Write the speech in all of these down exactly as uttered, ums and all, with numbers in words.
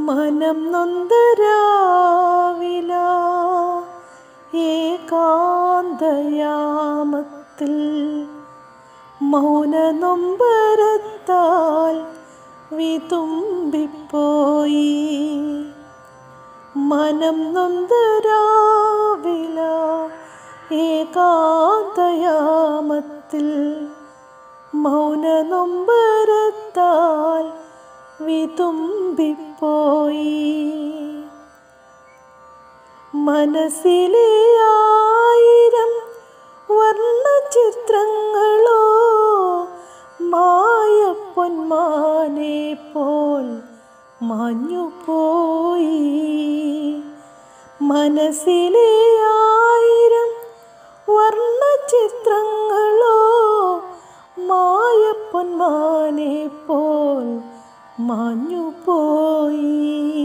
മനം നൊന്തരാവില ഏകാന്തയാമത്തിൽ മൗന നൊമ്പരത്താൽ വിതുമ്പിപ്പോയി. മനം നൊന്തരാവില ഏകാന്തയാമത്തിൽ മൗന നൊമ്പരത്താൽ വിതുമ്പിപ്പോയി. മനസ്സിലെ ആയിരം വർണ്ണചിത്രങ്ങളോ മായപ്പൊന്മാനെ പോൽ മാഞ്ഞുപോയി. മനസ്സിലെ ആയിരം വർണ്ണചിത്രങ്ങളോ മായപ്പൊന്മാനെ പോൽ മാഞ്ഞുപോയി.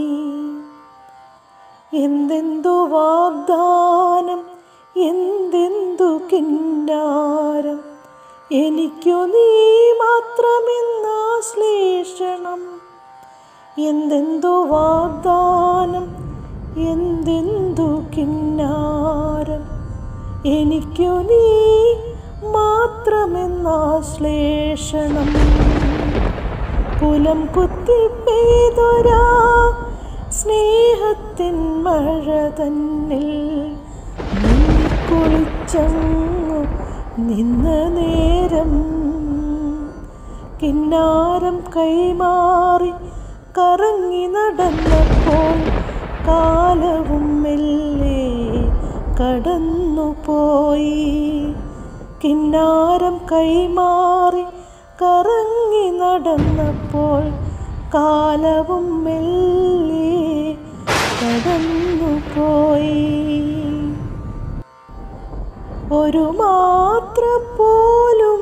എന്തെന്തു വാഗ്ദാനം, എന്തെന്തു കിന്നാരം, എനിക്കു നീ മാത്രമെന്നാശ്ലേഷണം. എന്തെന്തു വാഗ്ദാനം, എന്തെന്തു കിന്നാരം, എനിക്കു നീ മാത്രമെന്നാശ്ലേഷണം. കുലം കുത്തി പെയ്തൊരാ സ്നേഹത്തിൻ മഴ തന്നിൽ കുളിച്ചങ്ങു നിന്ന നേരം കിന്നാരം കൈമാറി കറങ്ങി നടന്നപ്പോൾ കാലവും മെല്ലെ കടന്നുപോയി. കിന്നാരം കൈമാറി കറങ്ങി നടന്നപ്പോൾ കാലവും മെല്ലെ കടന്നുപോയി. ഒരു മാത്ര പോലും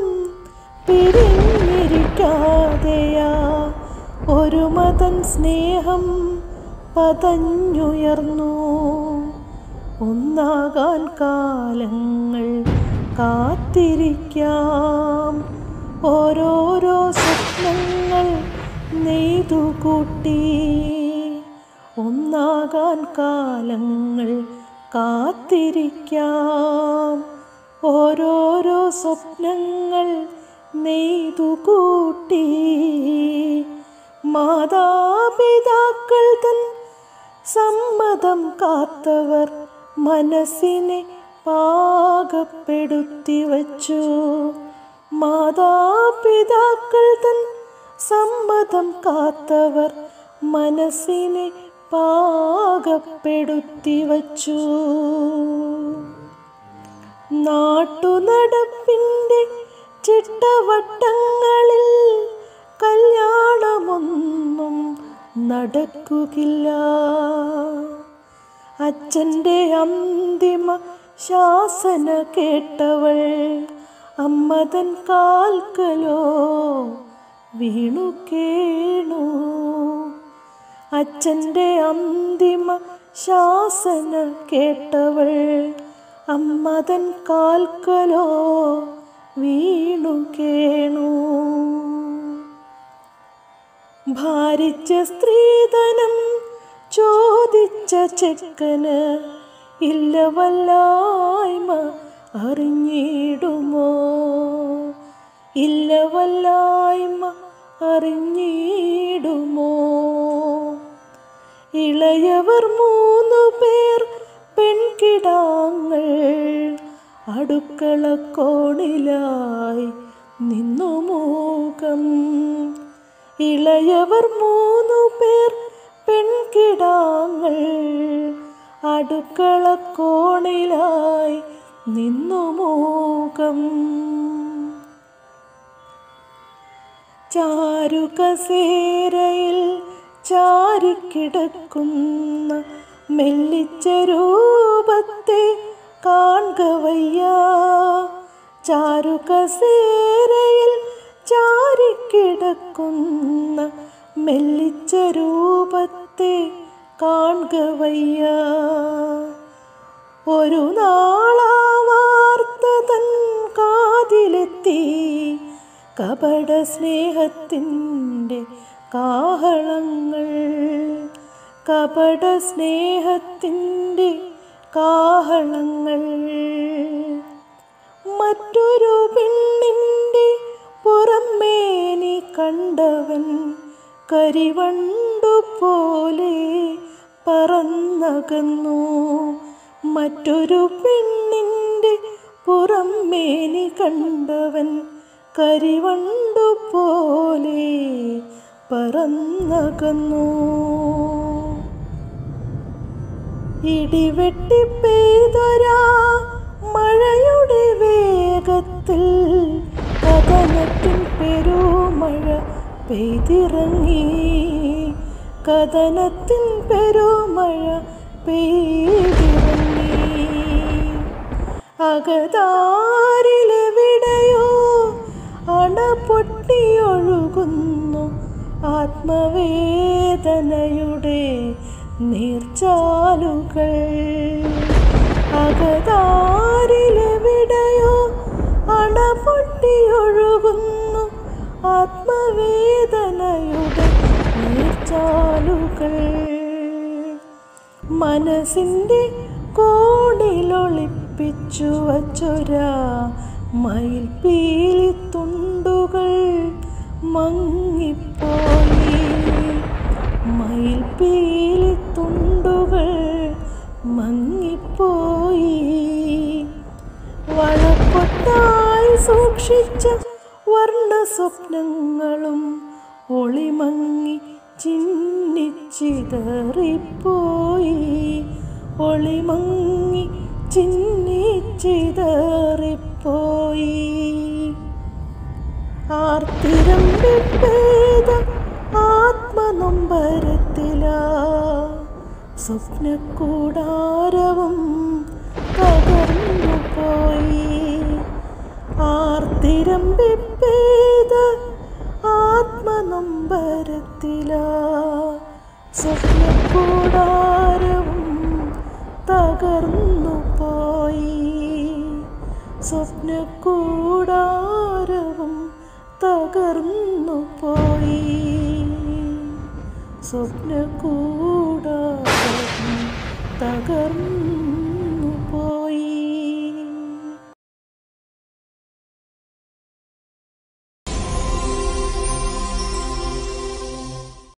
പിരിഞ്ഞിരിക്കാതെയാ ഒരു മതൻ സ്നേഹം പതഞ്ഞുയർന്നു. ഒന്നാകാൻ കാലങ്ങൾ കാത്തിരിക്കാം, ഓരോരോ സ്വപ്നങ്ങൾ നെയ്തുകൂട്ടി. ഒന്നാകാൻ കാലങ്ങൾ കാത്തിരിക്കാം, ഓരോരോ സ്വപ്നങ്ങൾ നെയ്തുകൂട്ടി. മാതാപിതാക്കൾ തൻ സമ്മതം കാത്തവർ മനസ്സിനെ പാകപ്പെടുത്തി വച്ചു. മാതാപിതാക്കൾ തൻ സമ്മതം കാത്തവർ മനസ്സിനെ പാകപ്പെടുത്തി വച്ചു. നാട്ടുനടപ്പിൻ്റെ ചിട്ടവട്ടങ്ങളിൽ കല്യാണമൊന്നും നടക്കുകയില്ല. അച്ഛൻ്റെ അന്തിമ ശാസന കേട്ടവൾ അമ്മതൻ കാൽക്കലോ വീണു കേണു. അച്ഛൻ്റെ അന്തിമ ശാസന കേട്ടവൾ അമ്മതൻ കാൽക്കലോ വീണു കേണു. ഭാരിച്ച സ്ത്രീധനം ചോദിച്ച ചെക്കന് ഇല്ല വല്ലായ്മ അറിഞ്ഞിടുമോ? ഇല്ല വല്ലായ്മ അറിഞ്ഞിടുമോ? ഇളയവർ മൂന്നു പേർ പെൺകിടാങ്ങൾ അടുക്കള കോണിലായി നിന്നു മൂകം. ഇളയവർ മൂന്നു പേർ പെൺകിടാങ്ങൾ അടുക്കള കോണിലായി നിന്നു മൂകം. ചാരുകസേരയിൽ ചാരിക്കിടക്കുന്ന മെല്ലിച്ച രൂപത്തെ കാൺക വയ്യ. ചാരുകസേരയിൽ ചാരിക്കിടക്കുന്ന മെല്ലിച്ച രൂപത്തെ കാൺക വയ്യ. ഒരു നാളാ വാർത്ത തൻ കാതിലെത്തി കപട സ്നേഹത്തിൻ്റെ കാഹളങ്ങൾ. കപട സ്നേഹത്തിൻ്റെ കാഹളങ്ങൾ. മറ്റൊരു പെണ്ണിൻ്റെ പുറമേനി കണ്ടവൻ കരിവണ്ടു പോലെ പറന്നകന്നു. മറ്റൊരു പെണ്ണിൻ്റെ പുറമേനി കണ്ടവൻ കരിവണ്ടു പോലെ പറന്നകന്നു. ഇടിവെട്ടി പെയ്തൊരാ മഴയുടെ വേഗത്തിൽ കഥനത്തിൻ പെരുമഴ പെയ്തിറങ്ങി. കഥനത്തിൻ പെരുമഴ പെയ്തിറങ്ങി. അകതാരിലെവിടെയോ അണ പൊട്ടിയൊഴുകുന്നു ആത്മവേദനയുടെ നീർച്ചാലുകൾ. അകതാരിലെവിടെയോ അണ പൊട്ടിയൊഴുകുന്നു ആത്മവേദനയുടെ നീർച്ചാലുകൾ. മനസ്സിൻ്റെ കോണിലൊളിപ്പിച്ചു വച്ചൊരാ മയിൽപ്പീലിത്തുണ്ടുകൾ മങ്ങിപ്പോയി. മയിൽപ്പീലിത്തുണ്ടുകൾ മങ്ങിപ്പോയി. വളപ്പൊട്ടായി സൂക്ഷിച്ച വർണ്ണ സ്വപ്നങ്ങളും ഒളിമങ്ങി ചിന്നിച്ചിതറിപ്പോയി. ഒളിമങ്ങി ചിന്നിച്ചിതറിപ്പോയി. ആർത്തിരമ്പി പെയ്ത ആത്മനൊമ്പരത്തിലാ സ്വപ്നക്കൂടാരവും തകർന്നു പോയി. ആർത്തിരമ്പി പെയ്ത ആത്മനൊമ്പരത്തിലാ സ്വപ്നക്കൂടാരവും തകർന്നു പോയി. സ്വപ്നക്കൂടാരവും തകർന്നു പോയി. സ്വപ്നക്കൂടാരവും തകർന്നു